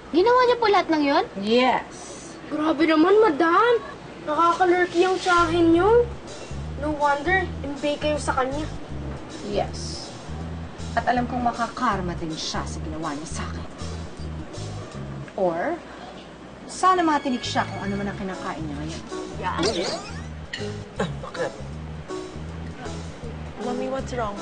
Ginawa niya po lahat ng yun? Yes. Grabe naman, madam. Nakakalurky ang tsahin niyo. No wonder, imbay kayo sa kanya. Yes. At alam kong makakarma din siya sa ginawa niya sa akin. Or, sana matinig siya kung ano man ang kinakain niya ngayon. Yeah. Bakit? Mommy, what's wrong?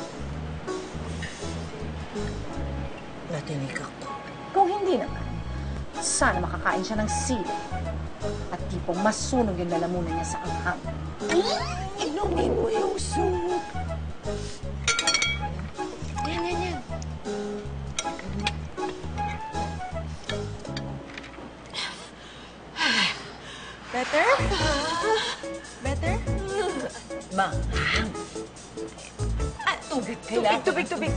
Natinig ako. Kung hindi naman, sana makakain siya ng sili. At tipong masunog yung lalamunan niya sa anghang. Inumin mo yung soup. Yan. Better? Better? Manghang. Tubig. Tubig.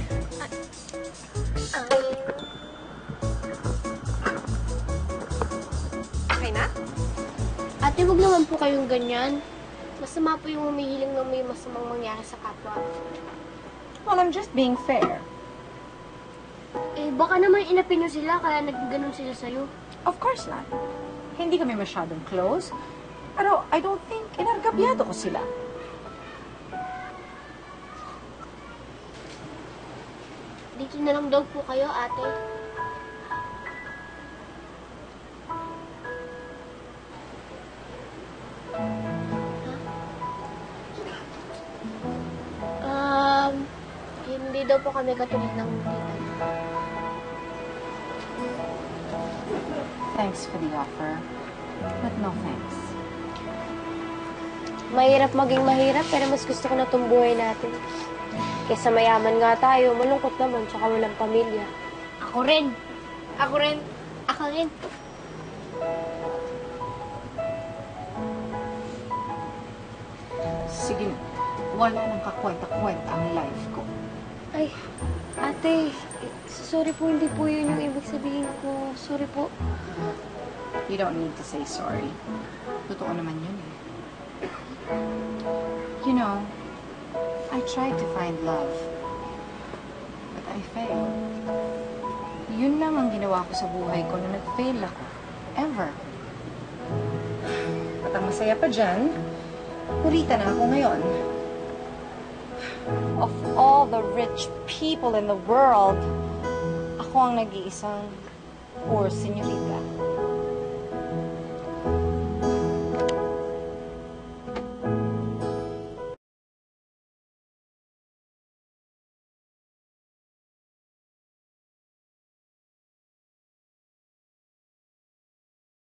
Okay na? Ate, huwag naman po kayong ganyan. Masama po yung humihiling ng may masamang mangyari sa kapwa. Well, I'm just being fair. Eh, baka naman inapin niyo sila kaya nagganon sila sa'yo. Of course not. Hindi kami masyadong close. Pero I don't think inargabyado ko sila. Dito na lang daw po kayo, ate. Hindi daw po kami katulad ng tita niyo. Thanks for the offer, but no thanks. Mahirap maging mahirap, pero mas gusto ko na itong buhay natin. Kaysa mayaman nga tayo, malungkot naman, tsaka walang pamilya. Ako rin. Sige, wala nang kakwenta-kwenta ang life ko. Ay, ate, sorry po, hindi po yun yung ibig sabihin ko. Sorry po. You don't need to say sorry. Totoo naman yun eh. You know, I tried to find love, but I failed. Yun lang ang ginawa ko sa buhay ko na nag-fail ako. Ever. At ang masaya pa dyan, Rita na ako ngayon. Of all the rich people in the world, ako ang nag-iisang Poor Señorita.